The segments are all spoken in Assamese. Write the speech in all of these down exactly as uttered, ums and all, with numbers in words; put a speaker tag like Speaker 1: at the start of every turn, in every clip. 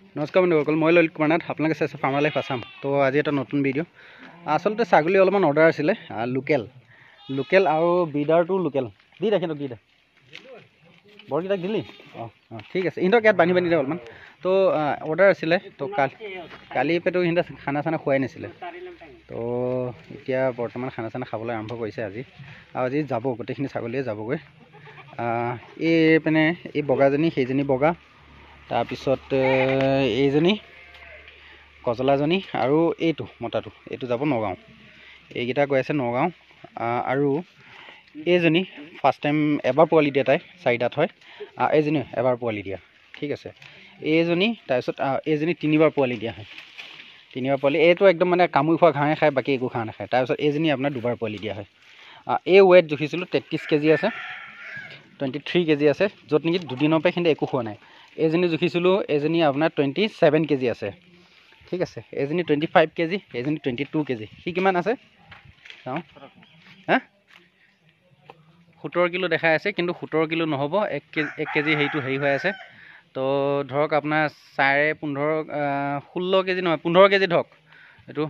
Speaker 1: নমস্কাৰ বন্ধুসকল, মই ললিত কুমাৰ নাথ। আপোনালোকে চাইছে ফাৰ্ম লাইফ আছাম। তো আজি এটা নতুন ভিডিঅ'। আচলতে ছাগলী অলপমান অৰ্ডাৰ আছিলে, লোকেল লোকেল আৰু বিডাৰটো লোকেল। দি দে সিহঁতক, দি দে বৰকেইটাক দিলি। অঁ অঁ ঠিক আছে, ইহঁতক ইয়াত বান্ধি বান্ধি দে অলপমান। তো অৰ্ডাৰ আছিলে, তো কালি কালি পেটো সিহঁতে খানা চানা খোৱাই নাছিলে। তো এতিয়া বৰ্তমান খানা চানা খাবলৈ আৰম্ভ কৰিছে আজি। আৰু আজি যাব, গোটেইখিনি ছাগলীয়ে যাবগৈ। এই মানে এই বগাজনী, সেইজনী বগা, তাৰপিছত এইজনী কজলাজনী আৰু এইটো মতাটো, এইটো যাব নগাঁও। এইকেইটা গৈ আছে নগাঁও। আৰু এইজনী ফাৰ্ষ্ট টাইম এবাৰ পোৱালি দিয়া, তাই চাৰিটাত হয়। এইজনী এবাৰ পোৱালি দিয়া, ঠিক আছে। এইজনী তাৰপিছত এইজনী তিনিবাৰ পোৱালি দিয়া হয়, তিনিবাৰ পোৱালি। এইটো একদম মানে কামুৰি খোৱা ঘাঁহে খায়, বাকী একো ঘাঁহ নাখায়। তাৰপিছত এইজনী আপোনাৰ দুবাৰ পোৱালি দিয়া হয়। এই ৱেট জুখিছিলোঁ, তেত্ৰিছ কেজি আছে, টুৱেণ্টি থ্ৰী কেজি আছে, য'ত নেকি দুদিনৰ পৰা কিন্তু একো খোৱা নাই। এইজনী জুখিছিলোঁ, এইজনী আপোনাৰ টুৱেণ্টি ছেভেন কেজি আছে, ঠিক আছে। এইজনী টুৱেণ্টি ফাইভ কেজি, এইজনী টুৱেণ্টি টু কেজি। সি কিমান আছে চাওঁ, হা সোতৰ কিলো দেখাই আছে, কিন্তু সোতৰ কিলো নহ'ব, এক কেজি এক কেজি হেৰিটো হেৰি হৈ আছে। তো ধৰক আপোনাৰ চাৰে পোন্ধৰ ষোল্ল কেজি নহয়, পোন্ধৰ কেজি ধৰক। এইটো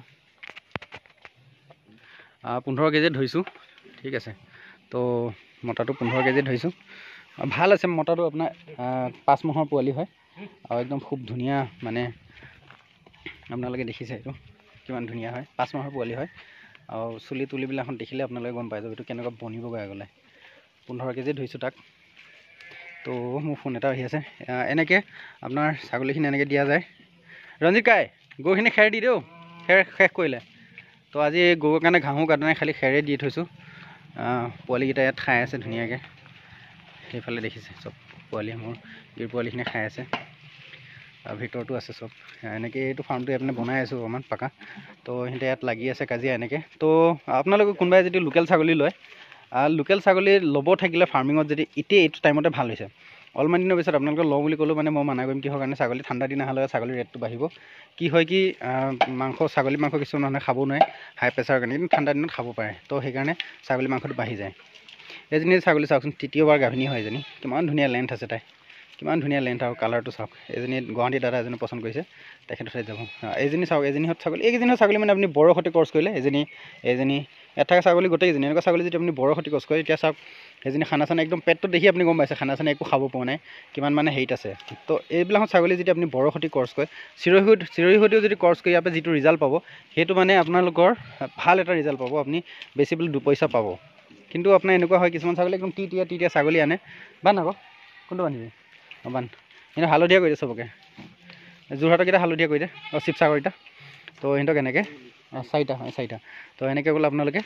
Speaker 1: পোন্ধৰ কেজি ধৰিছোঁ, ঠিক আছে। তো মতাটো পোন্ধৰ কেজি ধৰিছোঁ, ভাল আছে মতাটো। আপোনাৰ পাঁচ মাহৰ পোৱালি হয়, আৰু একদম খুব ধুনীয়া, মানে আপোনালোকে দেখিছে এইটো কিমান ধুনীয়া হয়, পাঁচ মাহৰ পোৱালি হয়। আৰু চুলি তুলিবিলাকখন দেখিলে আপোনালোকে গম পাই যাব এইটো কেনেকুৱা বনিবগৈ আগলৈ। পোন্ধৰ কেজি ধৰিছোঁ তাক। তো মোৰ ফোন এটা আহি আছে। এনেকৈ আপোনাৰ ছাগলীখিনি এনেকৈ দিয়া যায়। ৰঞ্জিত কাই গৰুখিনি খেৰ দি দিওঁ, খেৰ শেষ কৰিলে। তো আজি গৰুৰ কাৰণে ঘাঁহো কাটা নাই, খালি খেৰেই দি থৈছোঁ। পোৱালিকেইটা ইয়াত খাই আছে ধুনীয়াকৈ, সেইফালে দেখিছে চব পোৱালি, মোৰ গিৰ পোৱালিখিনি খাই আছে। ভিতৰতো আছে চব এনেকৈ। এইটো ফাৰ্মটো আপুনি বনাই আছোঁ অকণমান পাকা। তো সিহঁতে ইয়াত লাগি আছে কাজিয়া এনেকৈ। তো আপোনালোকে কোনোবাই যদি লোকেল ছাগলী লয়, লোকেল ছাগলী ল'ব থাকিলে ফাৰ্মিঙত যদি এতিয়া এইটো টাইমতে ভাল হৈছে। অলপমান দিনৰ পিছত আপোনালোকে লওঁ বুলি ক'লেও মানে মই মানা কৰিম, কিহৰ কাৰণে ছাগলী ঠাণ্ডা দিন অহাৰ লগে ছাগলীৰ ৰেটটো বাঢ়িব। কি হয় কি মাংস, ছাগলী মাংস কিছুমান মানুহে খাব নোৱাৰে হাই প্ৰেছাৰৰ কাৰণে, কিন্তু ঠাণ্ডা দিনত খাব পাৰে। তো সেইকাৰণে ছাগলী মাংসটো বাঢ়ি যায়। এইজনী ছাগলী চাওকচোন, তৃতীয়বাৰ গাভিনী হয় এজনী। কিমান ধুনীয়া লেন্থ আছে তাই, কিমান ধুনীয়া লেন্থ আৰু কালাৰটো চাওক। এজনী গুৱাহাটী দাদা এজনী পচন্দ কৰিছে, তেখেতৰ ঠাইত যাব। এইজনী চাওক, এজনীহঁত ছাগলী, এইকেইজনীহঁত ছাগলী মানে আপুনি বৰৰ সৈতে ক্ৰছ কৰিলে, এজনী এজনী ইয়াত থকা ছাগলী গোটেইকেইজনী। এনেকুৱা ছাগলী যদি আপুনি বৰৰ সৈতে ক্ৰছ কৰে, এতিয়া চাওক সেইজনী খানা চানা একদম পেটটো দেখি আপুনি গম পাইছে, খানা চানা একো খাব পৰা নাই, কিমান মানে হেৰিত আছে। তো এইবিলাকত ছাগলী যদি আপুনি বৰৰ সৈতে ক্ৰছ কৰে, চিৰৈ সৈতে চিৰৈ সৈতেও যদি ক্ৰছ কৰি আপুনি যিটো ৰিজাল্ট পাব, সেইটো মানে আপোনালোকৰ ভাল এটা ৰিজাল্ট পাব, আপুনি বেছি বোলে দুপইচা পাব। কিন্তু আপোনাৰ এনেকুৱা হয় কিছুমান ছাগলী একদম টি টিয়া টি টিয়া ছাগলী আনে। বান্ধ আকৌ, কোনটো বান্ধিবি? অঁ বান্ধ। কিন্তু হালধীয়া কৰি দে চবকে, যোৰহাটৰকেইটা হালধীয়া কৰি দে, অঁ শিৱসাগৰকেইটা। তো সিহঁতক এনেকৈ চাৰিটা হয়, চাৰিটা। তো এনেকৈ গ'লে আপোনালোকে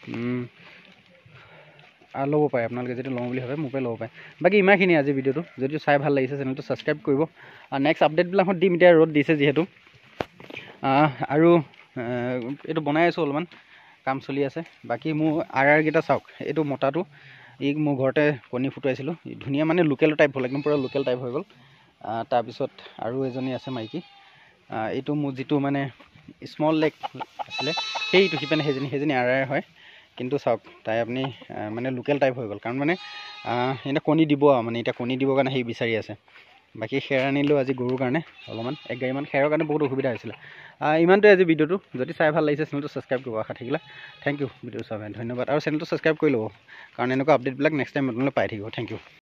Speaker 1: ল'ব পাৰে, আপোনালোকে যদি লওঁ বুলি ভাবে মোৰ পৰাই ল'ব পাৰে। বাকী ইমানখিনি আজি ভিডিঅ'টো। যদি চাই ভাল লাগিছে চেনেলটো ছাবস্ক্ৰাইব কৰিব। আৰু নেক্সট আপডেটবিলাকত দিম, এতিয়া ৰ'দ দিছে যিহেতু। আৰু এইটো বনাই আছোঁ, অলপমান কাম চলি আছে। বাকী মোৰ আৰ আৰকেইটা চাওক, এইটো মতাটো ই মোৰ ঘৰতে কণী ফুটাইছিলোঁ, ধুনীয়া মানে লোকেল টাইপ হ'ল, একদম পূৰা লোকেল টাইপ হৈ গ'ল। তাৰপিছত আৰু এজনী আছে মাইকী, এইটো মোৰ যিটো মানে স্মল লেগ আছিলে সেইটো সিপিনে সেইজনী সেইজনী আৰ আৰ হয়। কিন্তু চাওক তাই আপুনি মানে লোকেল টাইপ হৈ গ'ল, কাৰণ মানে সিহঁতে কণী দিব আৰু মানে এতিয়া কণী দিবৰ কাৰণে সেই বিচাৰি আছে। বাকী খেৰ আনিলোঁ আজি গৰুৰ কাৰণে অলপমান, এক গাড়ীমান খেৰৰ কাৰণে বহুত অসুবিধা হৈছিলে। ইমানটোৱে আজি ভিডিঅ'টো। যদি চাই ভাল লাগিছে চেনেলটো ছাবস্ক্ৰাইব কৰিব, আশা থাকিলে। থেংক ইউ ভিডিঅ' চাবলৈ, ধন্যবাদ। আৰু চেনেলটো ছাবস্ক্ৰাইব কৰি ল'ব, কাৰণ এনেকুৱা আপডেটবিলাক নেক্সট টাইম আপোনালোকে পাই থাকিব। Thank U.